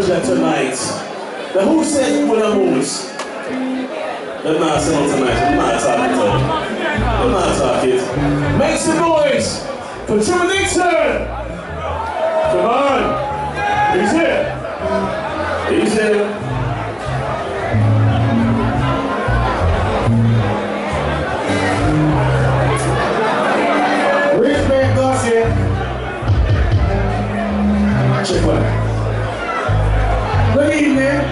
pleasure tonight. The who said when I'm always? They're not saying tonight. I'm not talking to them. I'm not talking. Make some noise for Trevor Dixon. Come on. He's here. He's here. Respect Gus here. Check what? Good evening.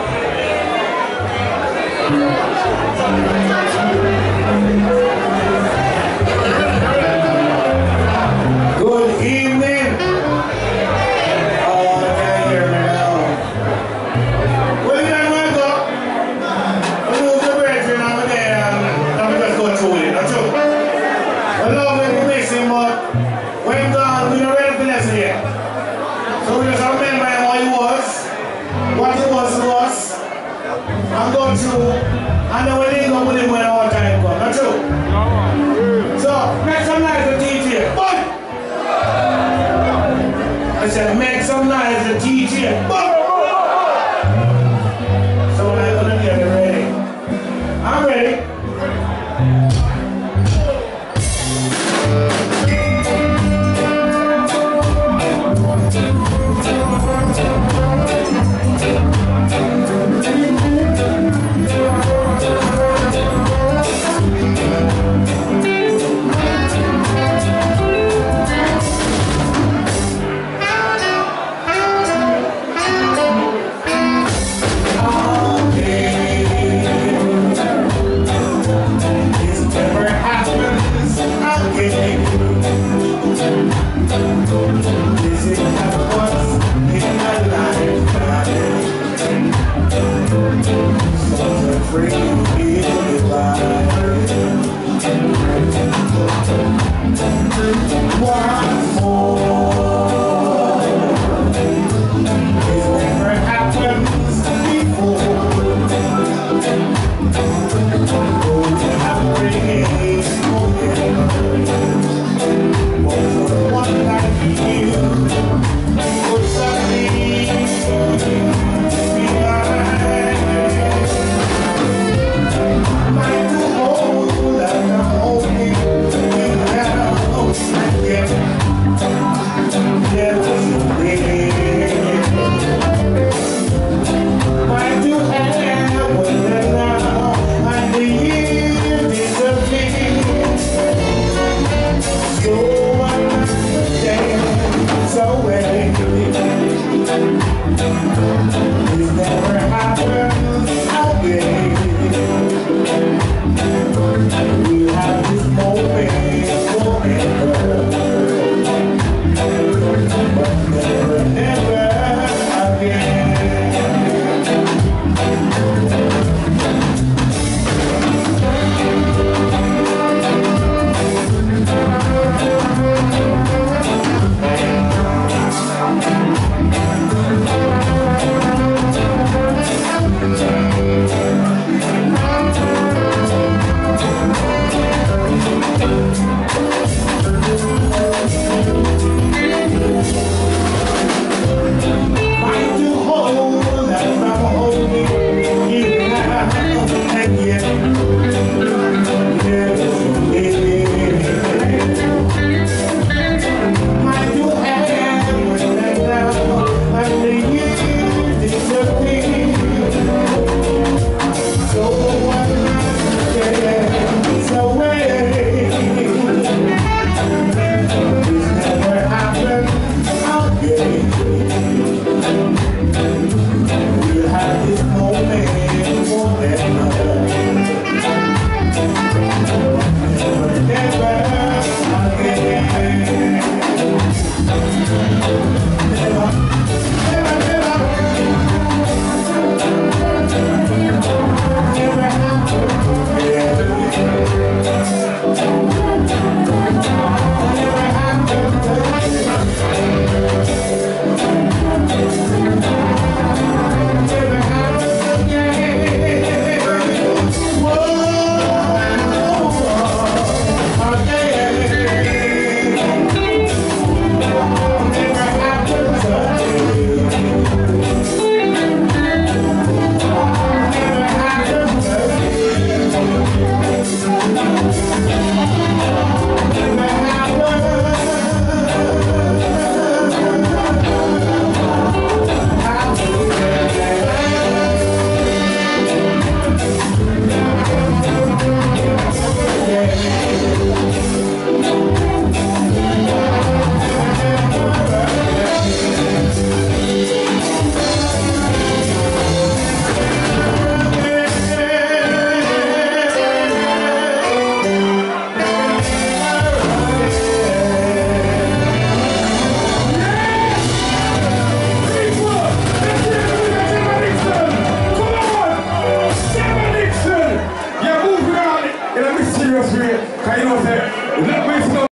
Good evening. Oh, I can't hear me now. Well, you know what, though? I'm losing the brethren over there, and I'm just going through it. That's true. I love when we miss him, but when gone, we don't ready for lesson yet. So we just remember him what he was to us. I'm going through, and then we didn't go with him when all time comes. Not true? So, make some noise to DJ. But I said, make some noise to DJ. But so I'm gonna get it ready. I'm ready. Is that